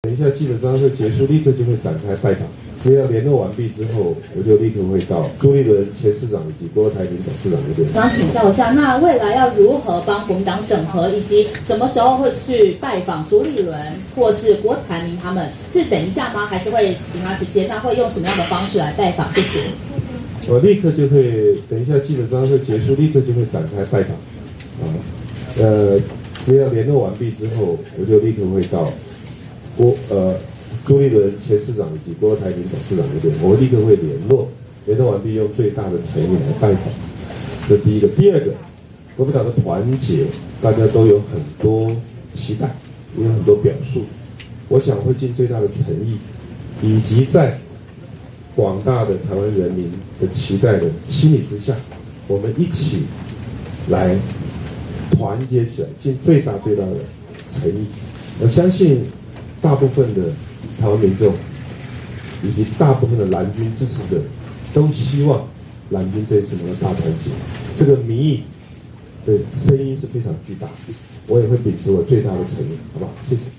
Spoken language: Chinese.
等一下基本上会结束，立刻就会展开拜访。只要联络完毕之后，我就立刻会到朱立伦前市长以及郭台铭董事长那边。 想请教一下，那未来要如何帮国民党整合，以及什么时候会去拜访朱立伦或是郭台铭他们？是等一下吗？还是会其他时间？那会用什么样的方式来拜访？谢谢。 我立刻就会，等一下基本上会结束，立刻就会展开拜访。只要联络完毕之后，我就立刻会到朱立伦前市长以及郭台铭董事长那边，我立刻会联络完毕，用最大的诚意来拜访。这第一个，第二个，国民党的团结，大家都有很多期待，也有很多表述。我想会尽最大的诚意，以及在广大的台湾人民的期待的心理之下，我们一起来团结起来，尽最大的诚意。我相信大部分的台湾民众以及大部分的蓝军支持者都希望蓝军这一次能够大团结，这个民意的声音是非常巨大，我也会秉持我最大的诚意，好不好？谢谢。